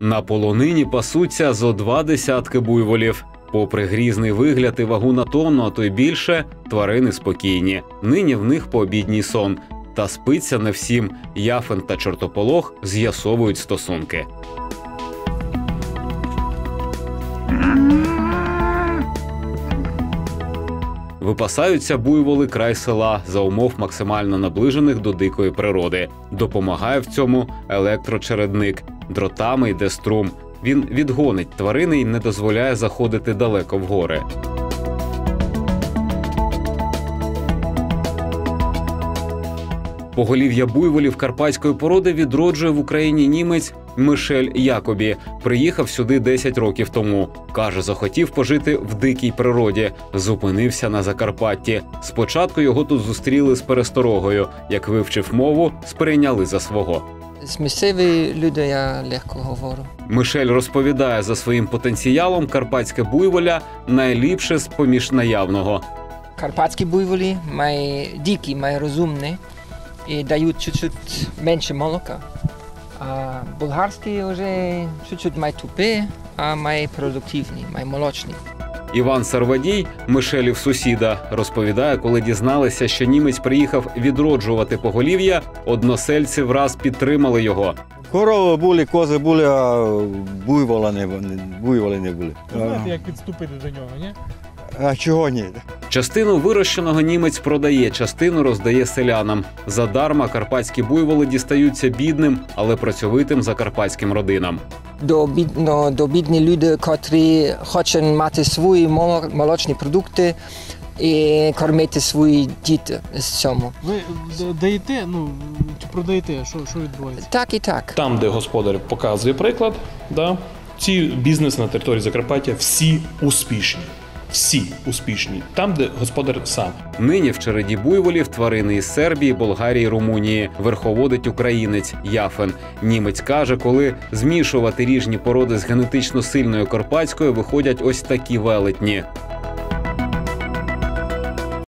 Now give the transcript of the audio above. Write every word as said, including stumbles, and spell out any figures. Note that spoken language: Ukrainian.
На полонині пасуться зо два десятки буйволів. Попри грізний вигляд і вагу на тонну, а то й більше, тварини спокійні. Нині в них пообідній сон. Та спиться не всім. Яфен та чортополох з'ясовують стосунки. Випасаються буйволи край села за умов максимально наближених до дикої природи. Допомагає в цьому електрочередник. Дротами йде струм. Він відгонить тварини і не дозволяє заходити далеко в гори. Поголів'я буйволів карпатської породи відроджує в Україні німець Мішель Якобі. Приїхав сюди десять років тому. Каже, захотів пожити в дикій природі. Зупинився на Закарпатті. Спочатку його тут зустріли з пересторогою. Як вивчив мову, сприйняли за свого. З місцевими людьми я легко говорю. Мішель розповідає, за своїм потенціалом карпатське буйволя найліпше з-поміж наявного. Карпатські буйволі мають дикі, мають розумні і дають чуть-чуть менше молока. А болгарські вже чуть-чуть мають тупі, а мають продуктивні, мають молочні. Іван Сарвадій, Мішелів сусіда, розповідає, коли дізналися, що німець приїхав відроджувати поголів'я, односельці враз підтримали його. Корови були, кози були, а буйвола не, буйволи не були. Знаєте, як підступити до нього, ні? А чого ні? Частину вирощеного німець продає, частину роздає селянам. Задарма карпатські буйволи дістаються бідним, але працьовитим закарпатським родинам. До, бідно, до бідні люди, котрі хочуть мати свої молочні продукти і кормити свої діти з цьому. Ви даєте, ну, чи продаєте, що, що відбувається? Так і так. Там, де господар показує приклад, да, ці бізнеси на території Закарпаття всі успішні. Всі успішні. Там, де господар сам. Нині в череді буйволів тварини із Сербії, Болгарії, Румунії. Верховодить українець Яфен. Німець каже, коли змішувати ріжні породи з генетично сильною карпатською, виходять ось такі велетні.